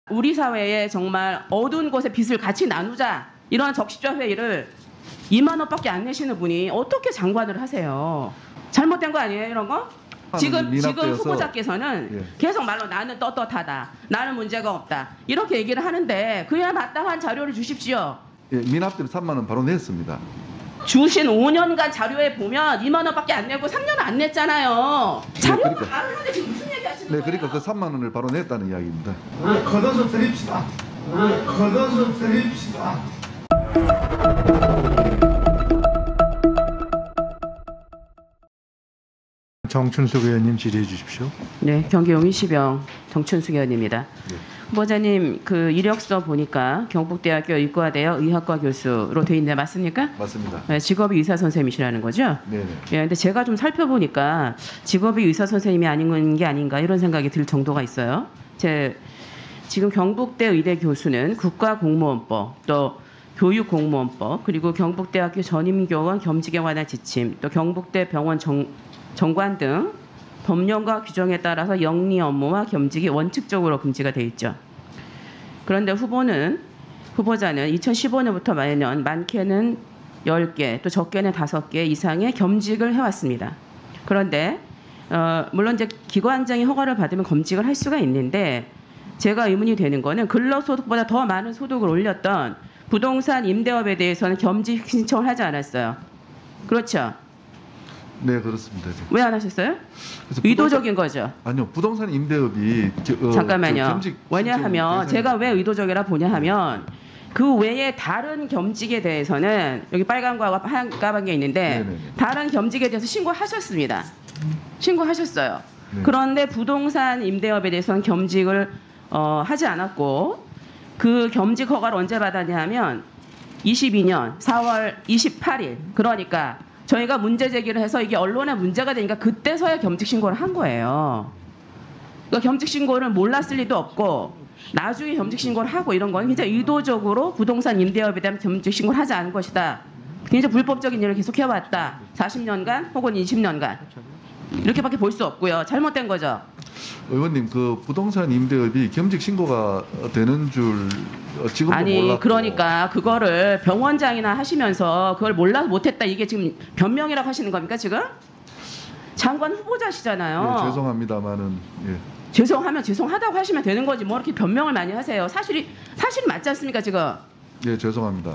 우리 사회에 정말 어두운 곳의 빛을 같이 나누자 이런 적십자 회의를 2만 원밖에 안 내시는 분이 어떻게 장관을 하세요? 잘못된 거 아니에요, 이런 거? 지금 후보자께서는 예. 계속 말로 나는 떳떳하다, 나는 문제가 없다 이렇게 얘기를 하는데 그에 마땅한 자료를 주십시오. 예, 미납대로 3만 원 바로 냈습니다. 주신 5년간 자료에 보면 2만 원밖에 안 내고 3년은 안 냈잖아요. 자료가 그러니까. 많은데 지금 무슨 얘기 하시는 네, 거예요? 그러니까 그 3만 원을 바로 냈다는 이야기입니다. 우리 걷어서 드립시다. 우리 걷어서 드립시다. 정춘숙 의원님 질의해 주십시오. 네, 경기 용인시병 정춘숙 의원입니다. 네. 후보자님, 그 이력서 보니까 경북대학교 의과대학 의학과 교수로 돼 있는데 맞습니까? 맞습니다. 네, 직업이 의사 선생님이시라는 거죠? 네네. 예, 근데 제가 좀 살펴보니까 직업이 의사 선생님이 아닌 게 아닌가 이런 생각이 들 정도가 있어요. 지금 경북대 의대 교수는 국가공무원법, 또 교육공무원법, 그리고 경북대학교 전임교원 겸직에 관한 지침, 또 경북대 병원 정관 등 법령과 규정에 따라서 영리 업무와 겸직이 원칙적으로 금지가 돼 있죠. 그런데 후보자는 2015년부터 매년 많게는 10개, 또 적게는 5개 이상의 겸직을 해왔습니다. 그런데 물론 이제 기관장이 허가를 받으면 겸직을 할 수가 있는데 제가 의문이 되는 거는 근로소득보다 더 많은 소득을 올렸던 부동산 임대업에 대해서는 겸직 신청을 하지 않았어요. 그렇죠? 네, 그렇습니다. 왜 안 하셨어요? 의도적인 거죠. 아니요, 부동산 임대업이 잠깐만요. 겸직 왜냐하면 제가 왜 의도적이라 보냐 하면 그 외에 다른 겸직에 대해서는 여기 빨간 거하고 하얀 까만 게 있는데 네네네. 다른 겸직에 대해서 신고하셨습니다. 신고하셨어요. 네. 그런데 부동산 임대업에 대해서는 겸직을 하지 않았고 그 겸직 허가를 언제 받았냐 하면 22년 4월 28일 그러니까 저희가 문제 제기를 해서 이게 언론에 문제가 되니까 그때서야 겸직 신고를 한 거예요. 그러니까 겸직 신고를 몰랐을 리도 없고 나중에 겸직 신고를 하고 이런 건 굉장히 의도적으로 부동산 임대업에 대한 겸직 신고를 하지 않은 것이다. 굉장히 불법적인 일을 계속 해왔다. 40년간 혹은 20년간 이렇게밖에 볼 수 없고요. 잘못된 거죠. 의원님, 그 부동산 임대업이 겸직 신고가 되는 줄 지금도 아니 몰랐고. 그러니까 그거를 병원장이나 하시면서 그걸 몰라서 못했다 이게 지금 변명이라고 하시는 겁니까 지금? 장관 후보자시잖아요. 예, 죄송합니다만은 예. 죄송하면 죄송하다고 하시면 되는 거지 뭐 이렇게 변명을 많이 하세요. 사실이 맞지 않습니까 지금? 예, 죄송합니다.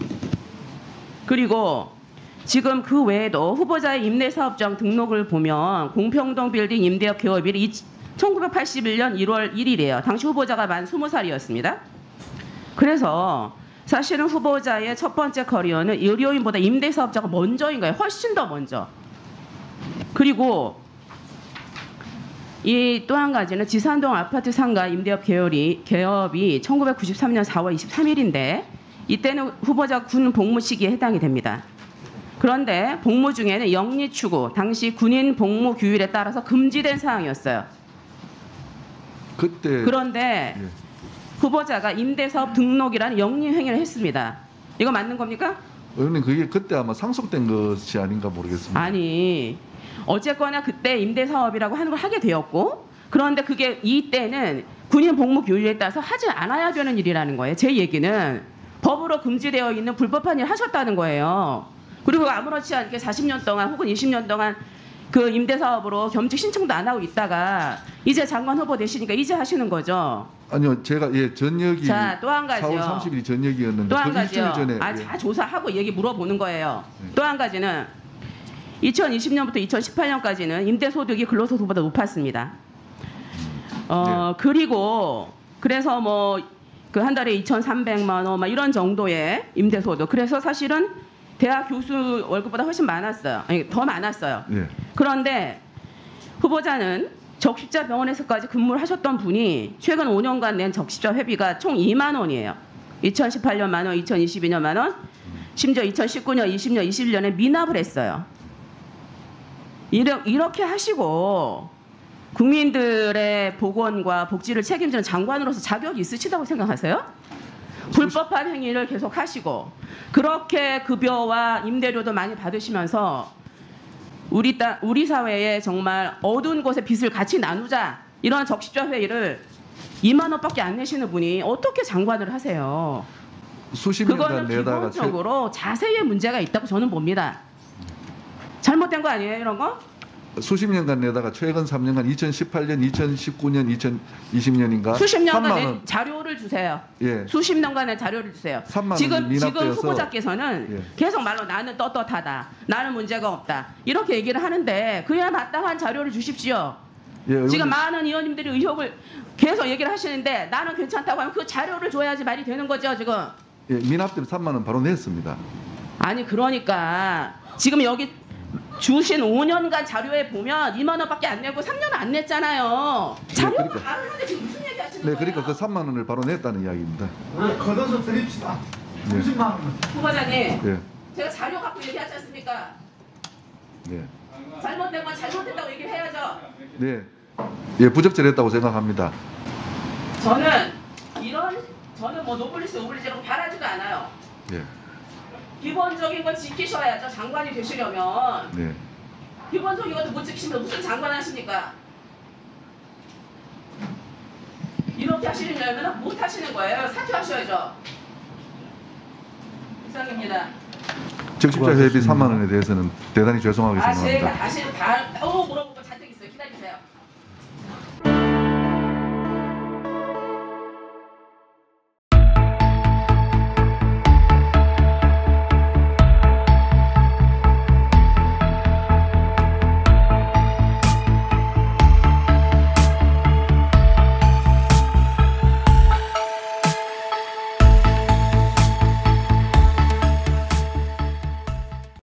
그리고 지금 그 외에도 후보자의 임대사업장 등록을 보면 공평동 빌딩 임대업 개업일이 1981년 1월 1일이에요. 당시 후보자가 만 20살이었습니다. 그래서 사실은 후보자의 첫 번째 커리어는 의료인보다 임대사업자가 먼저인 거예요. 훨씬 더 먼저. 그리고 이 또 한 가지는 지산동 아파트 상가 임대업 개업이 1993년 4월 23일인데 이때는 후보자 군 복무 시기에 해당이 됩니다. 그런데 복무 중에는 영리 추구, 당시 군인 복무 규율에 따라서 금지된 사항이었어요. 그때 그런데 예. 후보자가 임대사업 등록이라는 영리 행위를 했습니다. 이거 맞는 겁니까? 의원님, 그게 그때 아마 상속된 것이 아닌가 모르겠습니다. 아니 어쨌거나 그때 임대사업이라고 하는 걸 하게 되었고 그런데 그게 이때는 군인 복무 규율에 따라서 하지 않아야 되는 일이라는 거예요. 제 얘기는 법으로 금지되어 있는 불법한 일을 하셨다는 거예요. 그리고 아무렇지 않게 40년 동안 혹은 20년 동안 그 임대사업으로 겸직 신청도 안 하고 있다가 이제 장관 후보 되시니까 이제 하시는 거죠. 아니요, 제가 전역이 자, 또 한 가지요. 4월 30일이 전역이었는데 또 한 그 가지요. 일주일 전에 다 조사하고 얘기 물어보는 거예요. 네. 또 한 가지는 2020년부터 2018년까지는 임대소득이 근로소득보다 높았습니다. 네. 그리고 그래서 뭐 그 한 달에 2,300만 원 막 이런 정도의 임대소득. 그래서 사실은 대학 교수 월급보다 훨씬 많았어요. 아니, 더 많았어요. 예. 그런데 후보자는 적십자 병원에서까지 근무를 하셨던 분이 최근 5년간 낸 적십자 회비가 총 2만 원이에요. 2018년 만 원, 2022년 만 원, 심지어 2019년, 20년, 21년에 미납을 했어요. 이렇게 하시고 국민들의 보건과 복지를 책임지는 장관으로서 자격이 있으시다고 생각하세요? 불법한 행위를 계속 하시고 그렇게 급여와 임대료도 많이 받으시면서 우리 사회에 정말 어두운 곳의 빛을 같이 나누자 이런 적십자 회의를 2만 원밖에 안 내시는 분이 어떻게 장관을 하세요? 수십 그거는 년간 내다가 기본적으로 자세의 문제가 있다고 저는 봅니다. 잘못된 거 아니에요, 이런 거? 수십 년간 내다가 최근 3년간 2018년, 2019년, 2020년인가 수십 3만 년간의 원. 자료를 주세요. 예. 수십 년간의 자료를 주세요. 3만 원이 지금 미납되어서 후보자께서는 예. 계속 말로 나는 떳떳하다, 나는 문제가 없다 이렇게 얘기를 하는데 그에 마땅한 자료를 주십시오. 예, 의원님, 지금 많은 의원님들이 의혹을 계속 얘기를 하시는데 나는 괜찮다고 하면 그 자료를 줘야지 말이 되는 거죠 지금. 예, 미납되면 3만 원 바로 냈습니다. 아니 그러니까 지금 여기 주신 5년간 자료에 보면 2만 원밖에 안 내고 3년은 안 냈잖아요. 자료가 그러니까. 다른데 지금 무슨 얘기 하시는 네, 거예요? 그러니까 그 3만 원을 바로 냈다는 이야기입니다. 우리 걷어서 드립시다. 네. 30만 원. 후보자님 예, 제가 자료 갖고 얘기하지 않습니까? 네, 잘못된 건 잘못됐다고 얘기를 해야죠. 네, 예, 부적절했다고 생각합니다. 저는 뭐 노블리스 오블리제라고 바라지도 않아요. 예, 기본적인 건 지키셔야죠. 장관이 되시려면 네, 기본적인 것도 못 지키시면 무슨 장관 하십니까? 이렇게 하시려면 못 하시는 거예요. 사퇴하셔야죠. 이상입니다. 적십자 회비 3만 원에 대해서는 대단히 죄송하게 아 생각합니다. 제가 다시 다 물어보.